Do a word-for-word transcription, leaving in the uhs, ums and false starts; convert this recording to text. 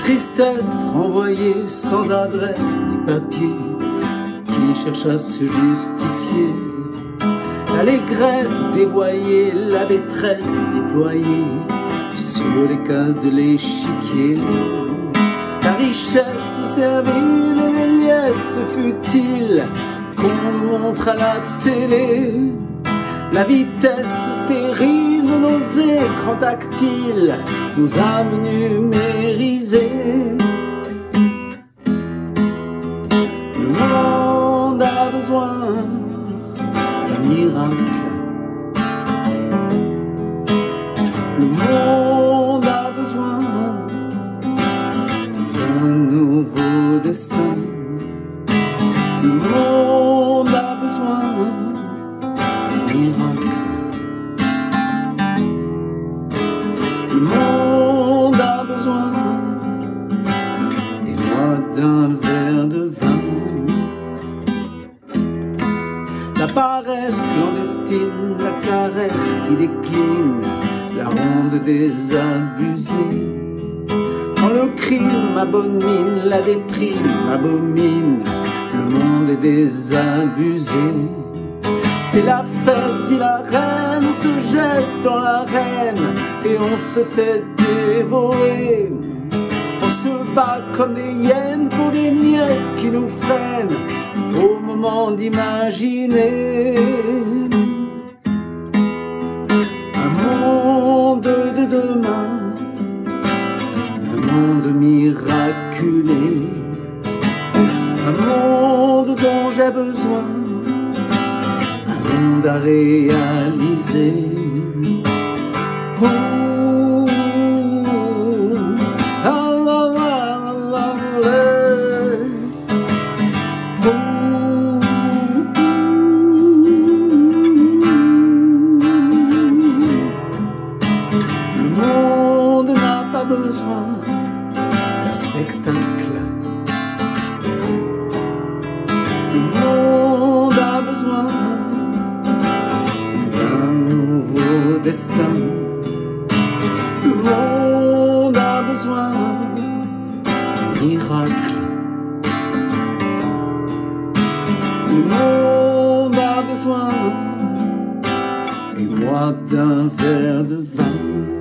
tristesse renvoyée sans adresse ni papier, qui cherche à se justifier. L'allégresse dévoyée, la détresse déployée sur les cases de l'échiquier. La richesse servile et les liesses futiles qu'on nous montre à la télé. La vitesse stérile de nos écrans tactiles nous a numérisés. Le monde a besoin d'un miracle. Le monde a besoin d'un nouveau destin. Le monde a besoin d'un miracle. Le monde a besoin, et moi, d'un verre de vin. La paresse clandestine, la caresse qui décline, la ronde des abusés. Quand le crime abomine, la déprime abomine, le monde est désabusé. C'est la fête, dit la reine, on se jette dans l'arène et on se fait dévorer. On se bat comme des hyènes pour des miettes qui nous freinent au moment d'imaginer un monde de demain, un monde miraculé, un monde dont j'ai besoin, un monde à réaliser. Oh, la, la, la, la, la. Oh, le monde n'a pas besoin d'un spectacle. Le monde a besoin d'un nouveau destin. Le monde a besoin d'un miracle. Le monde a besoin, et moi, d'un verre de vin.